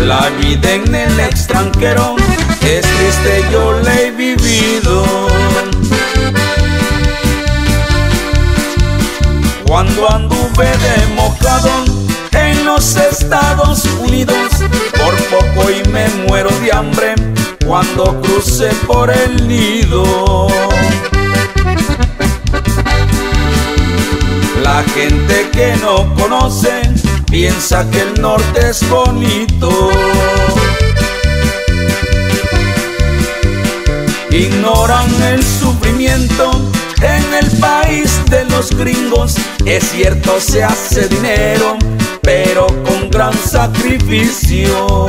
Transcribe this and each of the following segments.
La vida en el extranjero es triste, yo la he vivido. Cuando anduve de mojado en los Estados Unidos, por poco y me muero de hambre cuando crucé por el Nido. La gente que no conoce piensa que el norte es bonito. Ignoran el sufrimiento en el país de los gringos. Es cierto, se hace dinero, pero con gran sacrificio.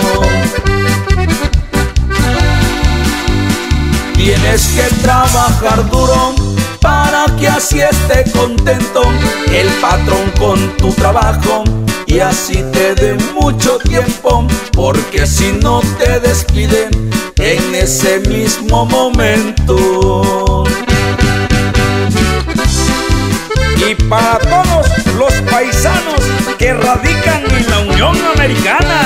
Tienes que trabajar duro para que así esté contento el patrón con tu trabajo y así te dé mucho tiempo, porque si no te despiden en ese mismo momento. Y para todos los paisanos que radican en la Unión Americana,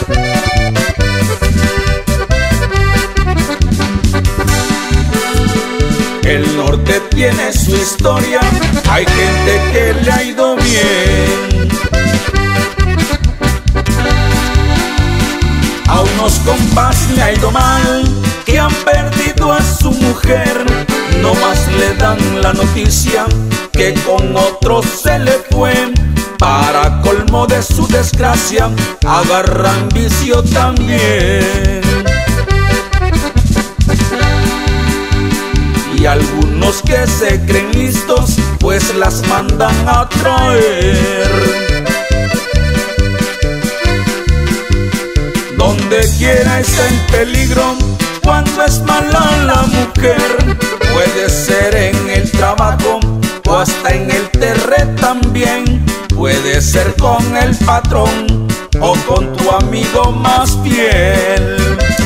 el norte tiene su historia, hay gente que le ha ido bien. A unos compas le ha ido mal, que han perdido a su mujer. No más le dan la noticia que con otro se le fue. Para colmo de su desgracia, agarran vicio también. Y algunos que se creen listos, pues las mandan a traer. Donde quiera está en peligro cuando es mala la mujer. Puede ser en el trabajo o hasta en el terre también. Puede ser con el patrón o con tu amigo más fiel.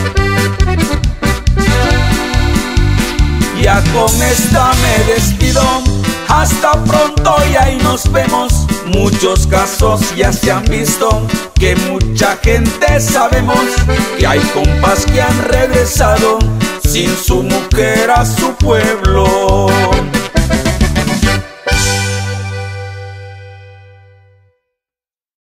Ya con esta me despido, hasta pronto y ahí nos vemos. Muchos casos ya se han visto, que mucha gente sabemos que hay compas que han regresado sin su mujer a su pueblo.